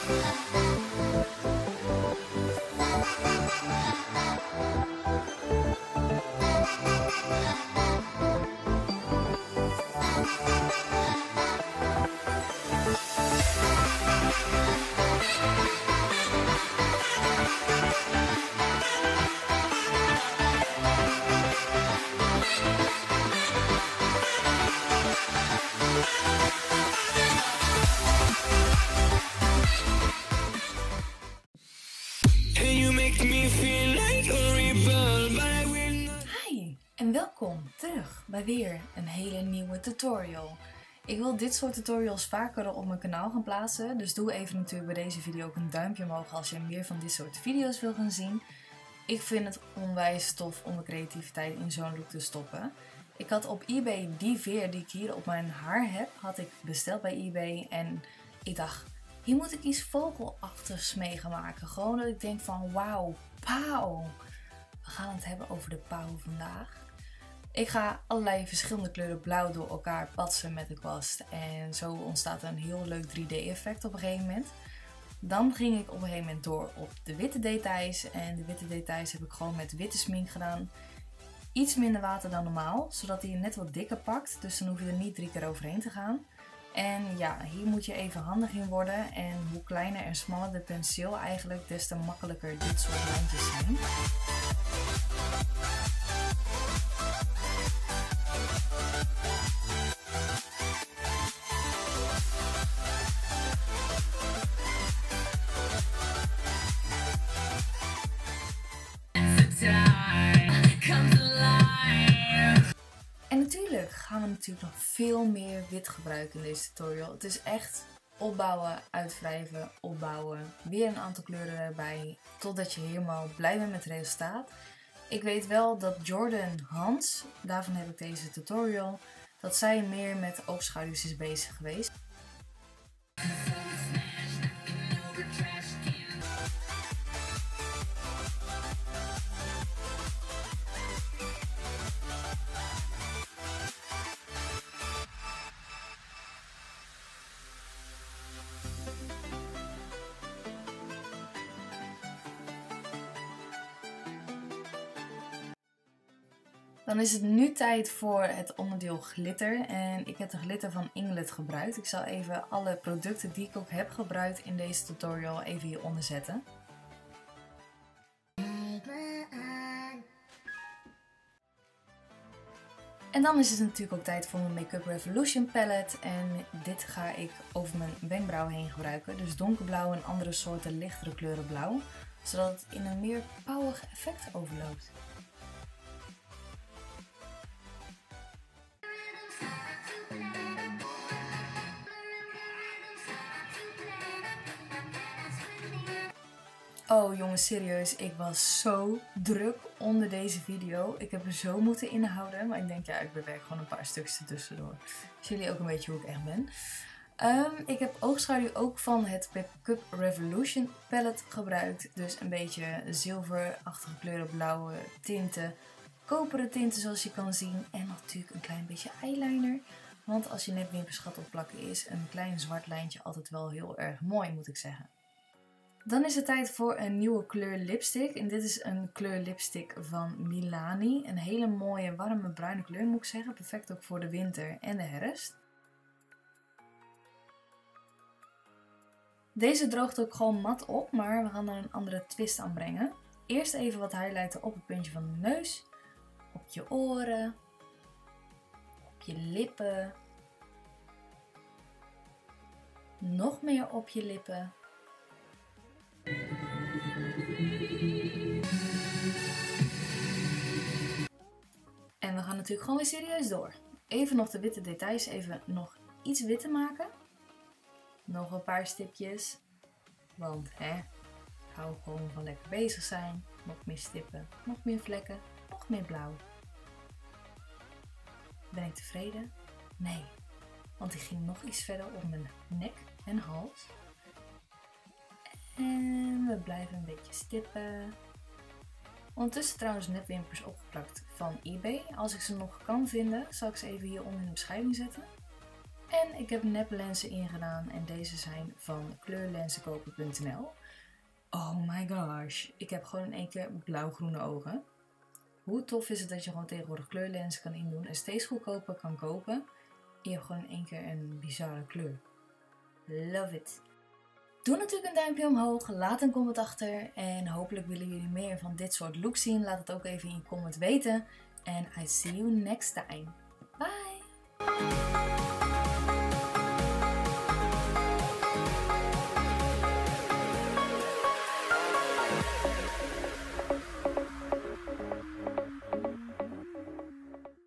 Hi en welkom terug bij weer een hele nieuwe tutorial. Ik wil dit soort tutorials vaker op mijn kanaal gaan plaatsen, dus doe even natuurlijk bij deze video ook een duimpje omhoog als je meer van dit soort video's wil gaan zien. Ik vind het onwijs tof om mijn creativiteit in zo'n look te stoppen. Ik had op eBay die veer die ik hier op mijn haar heb, had ik besteld bij eBay en ik dacht, hier moet ik iets vogelachtigs mee gaan maken. Gewoon dat ik denk van wauw, pauw. We gaan het hebben over de pauw vandaag. Ik ga allerlei verschillende kleuren blauw door elkaar patsen met de kwast. En zo ontstaat een heel leuk 3D effect op een gegeven moment. Dan ging ik op een gegeven moment door op de witte details. En de witte details heb ik gewoon met witte smink gedaan. Iets minder water dan normaal, zodat hij net wat dikker pakt. Dus dan hoef je er niet 3 keer overheen te gaan. En ja, hier moet je even handig in worden. En hoe kleiner en smaller de penseel eigenlijk, des te makkelijker dit soort lijntjes zijn. En natuurlijk gaan we natuurlijk nog veel meer wit gebruiken in deze tutorial. Het is echt opbouwen, uitwrijven, opbouwen, weer een aantal kleuren erbij, totdat je helemaal blij bent met het resultaat. Ik weet wel dat Jordan Hans, daarvan heb ik deze tutorial, dat zij meer met oogschaduws is bezig geweest. Dan is het nu tijd voor het onderdeel glitter en ik heb de glitter van Inglet gebruikt. Ik zal even alle producten die ik ook heb gebruikt in deze tutorial even hieronder zetten. En dan is het natuurlijk ook tijd voor mijn Make-up Revolution palette en dit ga ik over mijn wenkbrauw heen gebruiken. Dus donkerblauw en andere soorten lichtere kleuren blauw, zodat het in een meer pauwig effect overloopt. Oh jongens, serieus, ik was zo druk onder deze video. Ik heb er zo moeten inhouden, maar ik denk ja, ik bewerk gewoon een paar stukjes ertussendoor. Dus jullie ook een beetje hoe ik echt ben. Ik heb oogschaduw ook van het Make-up Revolution palette gebruikt. Dus een beetje zilverachtige kleuren, blauwe tinten, koperen tinten zoals je kan zien. En natuurlijk een klein beetje eyeliner. Want als je net wimpers gaat opplakken is een klein zwart lijntje altijd wel heel erg mooi, moet ik zeggen. Dan is het tijd voor een nieuwe kleur lipstick. En dit is een kleur lipstick van Milani. Een hele mooie warme bruine kleur moet ik zeggen. Perfect ook voor de winter en de herfst. Deze droogt ook gewoon mat op, maar we gaan er een andere twist aan brengen. Eerst even wat highlighten op het puntje van de neus. Op je oren. Op je lippen. Nog meer op je lippen. En we gaan natuurlijk gewoon weer serieus door. Even nog de witte details, even nog iets witter maken. Nog een paar stipjes. Want ik hou gewoon van lekker bezig zijn. Nog meer stippen, nog meer vlekken, nog meer blauw. Ben ik tevreden? Nee. Want ik ging nog iets verder op mijn nek en hals. En we blijven een beetje stippen. Ondertussen trouwens net wimpers opgeplakt van eBay. Als ik ze nog kan vinden, zal ik ze even hieronder in de beschrijving zetten. En ik heb neplenzen ingedaan en deze zijn van kleurlenzenkoper.nl. Oh my gosh, ik heb gewoon in één keer blauwgroene ogen. Hoe tof is het dat je gewoon tegenwoordig kleurlenzen kan indoen en steeds goedkoper kan kopen. En je hebt gewoon in één keer een bizarre kleur. Love it! Doe natuurlijk een duimpje omhoog, laat een comment achter en hopelijk willen jullie meer van dit soort looks zien. Laat het ook even in je comment weten. En I see you next time. Bye!